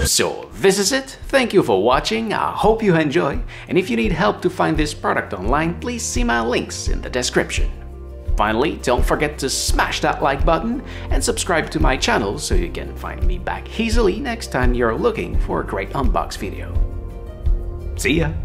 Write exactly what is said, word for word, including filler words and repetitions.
So this is it. Thank you for watching. I hope you enjoy. And if you need help to find this product online, please see my links in the description. Finally, don't forget to smash that like button and subscribe to my channel so you can find me back easily next time you're looking for a great unbox video. See ya!